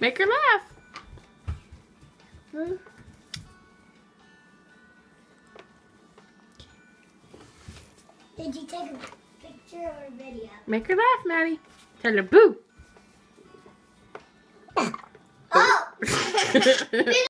Make her laugh. Hmm? Did you take a picture or a video? Make her laugh, Maddie. Tell her boo. Oh!